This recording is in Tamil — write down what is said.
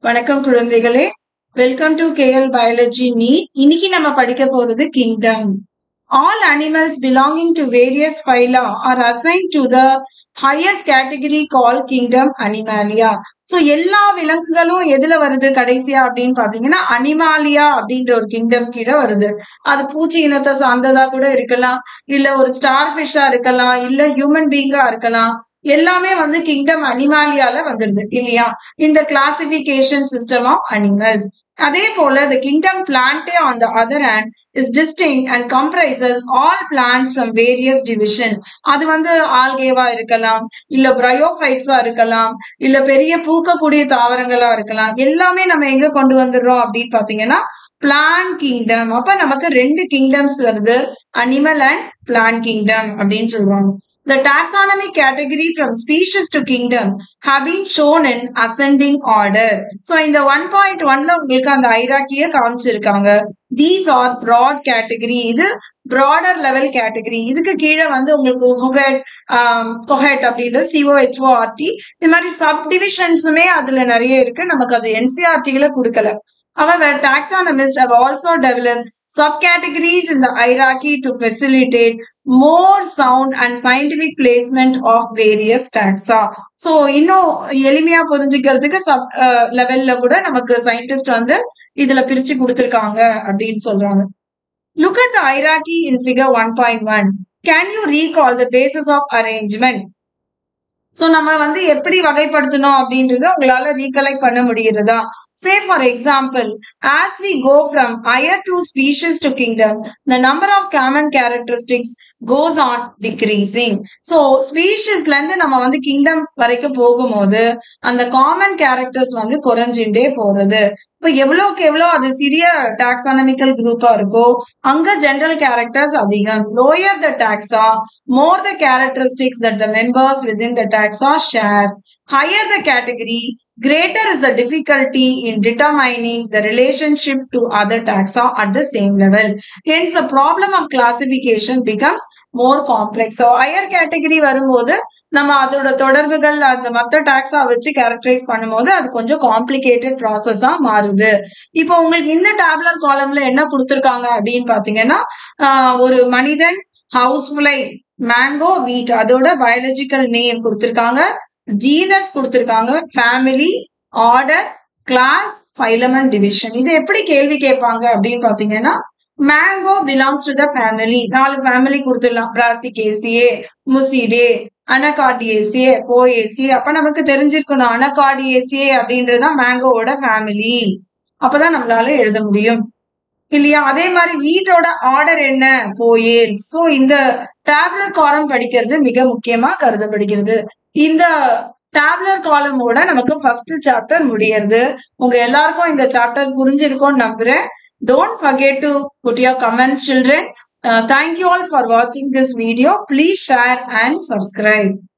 வணக்கம் குழந்தைகளே. Welcome to KL biology NEET. இன்னைக்கு நம்ம படிக்க போறது kingdom. All animals belonging to various phyla are assigned to the highest category called kingdom Animalia. So எல்லா விலங்குகளும் எதுல வருது கடைசியா அப்படின்னு பாத்தீங்கன்னா அனிமாலியா அப்படின்ற ஒரு கிங்டம் கீழே வருது. அது பூச்சி இனத்தை சார்ந்ததா கூட இருக்கலாம், இல்ல ஒரு ஸ்டார் ஃபிஷ்ஷா இருக்கலாம், இல்ல ஹியூமன் பீங்கா இருக்கலாம். எல்லாமே வந்து கிங்டம் அனிமாலியால வந்துடுது இல்லையா, இந்த கிளாசிபிகேஷன் சிஸ்டம் ஆஃப் அனிமல்ஸ். அதே போல the kingdom Plantae on the other hand is distinct and comprises all plants from various division. அது வந்து ஆல்கேவா இருக்கலாம், இல்ல பிரையோஃபைட்ஸா இருக்கலாம், இல்ல பெரிய பூக்கக்கூடிய தாவரங்களா இருக்கலாம். எல்லாமே நம்ம எங்க கொண்டு வந்துடுறோம் அப்படின்னு பாத்தீங்கன்னா பிளான்ட் கிங்டம். அப்ப நமக்கு ரெண்டு கிங்டம்ஸ் வருது, அனிமல் அண்ட் பிளான்ட் கிங்டம் அப்படின்னு சொல்றாங்க. The taxonomic category from species to kingdom have been shown in ascending order. So இந்த 1.1ல உங்களுக்கு அந்த ஹைரார்க்கியை காமிச்சிருக்காங்க. These are broad category. இது broader level category. இதுக்கு கீழே வந்து உங்களுக்கு கொஹெட் அப்படின்றது COHORT. இது மாதிரி சப்டிவிஷன்ஸுமே அதுல நிறைய இருக்கு. நமக்கு அது NCERT-ல கொடுக்கல. However, taxonomists have also developed subcategories in the hierarchy to facilitate more sound and scientific placement of various taxa. So, இன்னும் எளிமையா புரிஞ்சுக்கிறதுக்கு சப் லெவல்ல கூட நமக்கு சயின்டிஸ்ட் வந்து இதுல பிரிச்சு கொடுத்திருக்காங்க அப்படின்னு சொல்றாங்க. Look at the hierarchy in figure 1.1. Can you recall the basis of arrangement? So, நம்ம வந்து எப்படி வகைப்படுத்தணும் அப்படின்றத உங்களால ரீகலெக்ட் பண்ண முடியுறதா? Say for example, as we go from higher to species to kingdom, the number of common characteristics goes on decreasing. So, speciesல இருந்து நம்ம வந்து kingdom வரைக்கும் போகும்போது அந்த காமன் கேரக்டர்ஸ் வந்து குறைஞ்சிண்டே போறது. இப்ப எவ்வளவுக்கு எவ்வளோ அது சிறிய டாக்ஸானமிக்கல் குரூப்பா இருக்கோ அங்க ஜெனரல் கேரக்டர்ஸ் அதிகம். Lower the taxa, more the characteristics that the members within the taxa share. Higher the category, greater is the difficulty in determining the relationship to other taxa at the same level. Hence, the problem of classification becomes more complex. So, higher category வரும்போது நம்ம அதோட தொடர்புகள் அந்த மற்ற டாக்ஸா வச்சு கேரக்டரைஸ் பண்ணும்போது அது கொஞ்சம் காம்ப்ளிகேட்டட் ப்ராசஸா மாறுது. இப்போ உங்களுக்கு இந்த டேபுலர் காலம்ல என்ன கொடுத்துருக்காங்க அப்படின்னு பாத்தீங்கன்னா ஒரு மனிதன், ஹவுஸ் ஃப்ளை, மேங்கோ, வீட், அதோட பயாலஜிக்கல் நேம் கொடுத்துருக்காங்க, ஜீனஸ் கொடுத்திருக்காங்க, family, order, class, phylum and division. இது எப்படி கேள்வி கேட்பாங்க அப்படின்னு பாத்தீங்கன்னா mango belongs to the family, 4 family கொடுத்துடலாம், பிராசிகேசியே, முசிடே, அனகார்டியேசியே, போயேசியே. அப்ப நமக்கு தெரிஞ்சிருக்கணும் அனகார்டியேசியே அப்படின்றதுதான் மேங்கோவோட ஃபேமிலி. அப்பதான் நம்மளால எழுத முடியும் இல்லையா? அதே மாதிரி வீட்டோட ஆர்டர் என்ன, போயேல். சோ இந்த டேபுலர் காலம் படிக்கிறது மிக முக்கியமா கருதப்படுகிறது. இந்த டேபுலர் காலமோட நமக்கு ஃபர்ஸ்ட் சாப்டர் முடியறது. உங்க எல்லாருக்கும் இந்த சாப்டர் புரிஞ்சிருக்கும்னு நம்புறேன். Don't forget to put your comments, children. Thank you all for watching this video. Please share and subscribe.